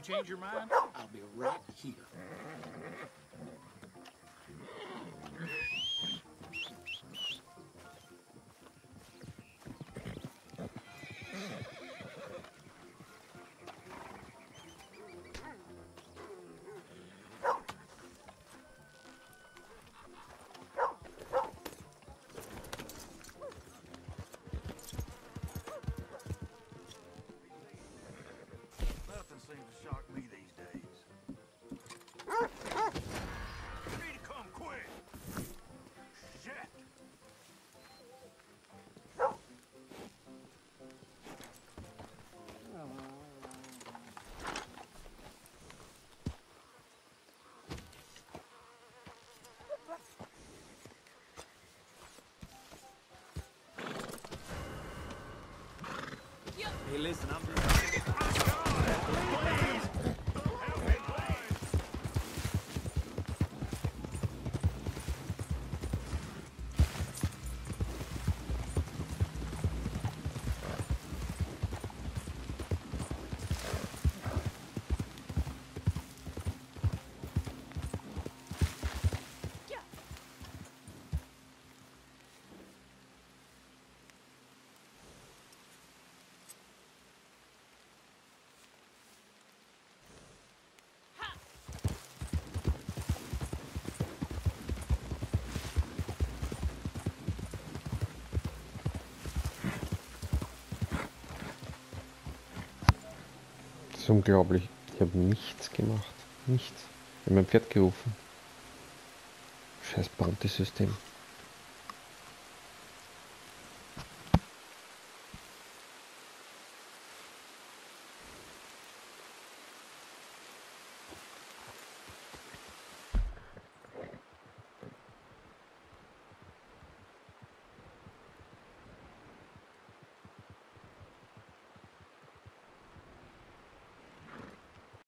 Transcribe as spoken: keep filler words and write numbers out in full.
change your mind, I'll be right here. Nothing seems to shock me these days. Need to come quick. Shit. Hey, listen, I'm just... Das ist unglaublich. Ich habe nichts gemacht. Nichts. Ich habe mein Pferd gerufen. Scheiß Bounty-System.